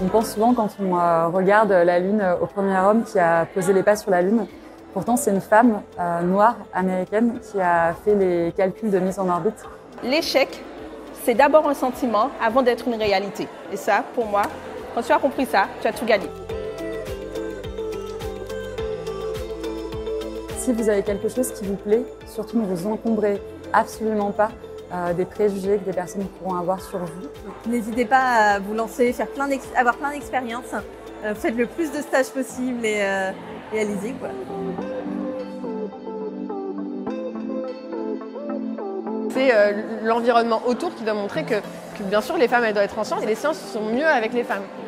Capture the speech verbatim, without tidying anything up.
On pense souvent quand on euh, regarde la Lune au premier homme qui a posé les pas sur la Lune. Pourtant, c'est une femme euh, noire américaine qui a fait les calculs de mise en orbite. L'échec, c'est d'abord un sentiment avant d'être une réalité. Et ça, pour moi, quand tu as compris ça, tu as tout gagné. Si vous avez quelque chose qui vous plaît, surtout ne vous encombrez absolument pas euh, des préjugés que des personnes pourront avoir sur vous. N'hésitez pas à vous lancer, faire plein avoir plein d'expériences. Euh, faites le plus de stages possible et, euh, et allez-y, quoi. C'est euh, l'environnement autour qui doit montrer que, que bien sûr les femmes elles doivent être en sciences et les sciences sont mieux avec les femmes.